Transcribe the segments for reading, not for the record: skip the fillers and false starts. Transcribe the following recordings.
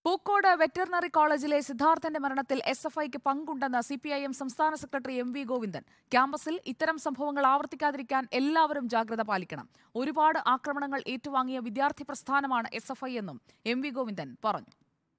Pookode veterinary കോളേജിലെ സിദ്ധാർത്ഥന്റെ മരണത്തിൽ എസ്എഫ്ഐക്ക് പങ്കുണ്ടെന്ന് സിപിഐഎം സംസ്ഥാന സെക്രട്ടറി എം.വി. ഗോവിന്ദൻ. ക്യാമ്പസിൽ ഇത്തരം സംഭവങ്ങൾ ആവർത്തിക്കാതിരിക്കാൻ എല്ലാവരും ജാഗ്രത പാലിക്കണം. ഒരുപാട് ആക്രമണങ്ങൾ ഏറ്റുവാങ്ങിയ വിദ്യാർത്ഥി പ്രസ്ഥാനമാണ് എസ്എഫ്ഐ എന്നും എം.വി. ഗോവിന്ദൻ പറഞ്ഞു.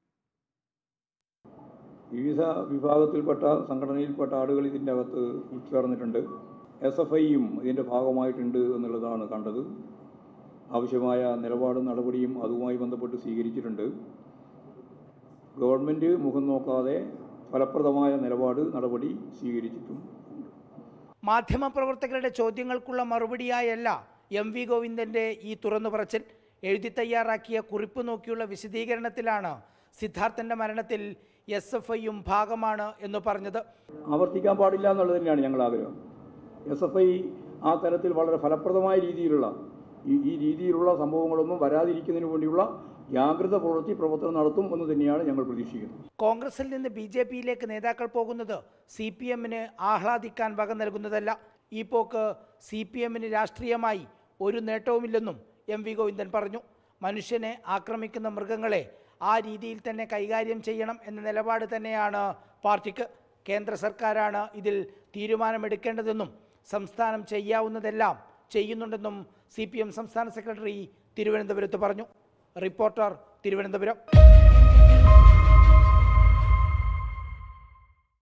വിവിധ വിഭാഗത്തിൽപ്പെട്ട സംഘടനയിൽപ്പെട്ട ആളുകൾ ഇതിൻ്റെ അകത്ത് ഉൾച്ചേർന്നിട്ടുണ്ട്. എസ്എഫ്ഐയും ഇതിൻ്റെ ഭാഗമായിട്ടുണ്ട് എന്നുള്ളതാണ് കണ്ടത്. ആവശ്യമായ നിലപാടും നടപടിയും അതുമായി ബന്ധപ്പെട്ട് സ്വീകരിച്ചിട്ടുണ്ട്. ഗവൺമെൻറ് മുഖം നോക്കാതെ ഫലപ്രദമായ നിലപാട് നടപടി സ്വീകരിച്ചിട്ടുണ്ട്. മാധ്യമപ്രവർത്തകരുടെ ചോദ്യങ്ങൾക്കുള്ള മറുപടിയായല്ല എം.വി. ഗോവിന്ദൻ്റെ ഈ തുറന്നു പറച്ചിൽ. എഴുതി തയ്യാറാക്കിയ കുറിപ്പ് നോക്കിയുള്ള വിശദീകരണത്തിലാണ് സിദ്ധാർത്ഥൻ്റെ മരണത്തിൽ എസ്എഫ്ഐയും ഭാഗമാണ് എന്ന് പറഞ്ഞത്. ആവർത്തിക്കാൻ പാടില്ല എന്നുള്ളത് തന്നെയാണ് ഞങ്ങൾ ആഗ്രഹം. എസ്എഫ്ഐ ആ തരത്തിൽ വളരെ ഫലപ്രദമായ രീതിയിലുള്ള ഈ രീതിയിലുള്ള സംഭവങ്ങളൊന്നും വരാതിരിക്കുന്നതിന് വേണ്ടിയുള്ള ജാഗ്രത പ്രവർത്തനം നടത്തും എന്ന് തന്നെയാണ് ഞങ്ങൾ പ്രതീക്ഷിക്കുന്നത്. കോൺഗ്രസിൽ നിന്ന് ബി.ജെ.പിയിലേക്ക് നേതാക്കൾ പോകുന്നത് CPM-ന് ആഹ്ലാദിക്കാൻ വക നൽകുന്നതല്ല. ഈ പോക്ക് CPM-ന് രാഷ്ട്രീയമായി ഒരു നേട്ടവുമില്ലെന്നും എം.വി. ഗോവിന്ദൻ പറഞ്ഞു. മനുഷ്യനെ ആക്രമിക്കുന്ന മൃഗങ്ങളെ ആ രീതിയിൽ തന്നെ കൈകാര്യം ചെയ്യണം എന്ന നിലപാട് തന്നെയാണ് പാർട്ടിക്ക്. കേന്ദ്ര സർക്കാരാണ് ഇതിൽ തീരുമാനമെടുക്കേണ്ടതെന്നും സംസ്ഥാനം ചെയ്യാവുന്നതെല്ലാം ചെയ്യുന്നുണ്ടെന്നും CPM സംസ്ഥാന സെക്രട്ടറി തിരുവനന്തപുരത്ത് പറഞ്ഞു. റിപ്പോർട്ടർ, തിരുവനന്തപുരം.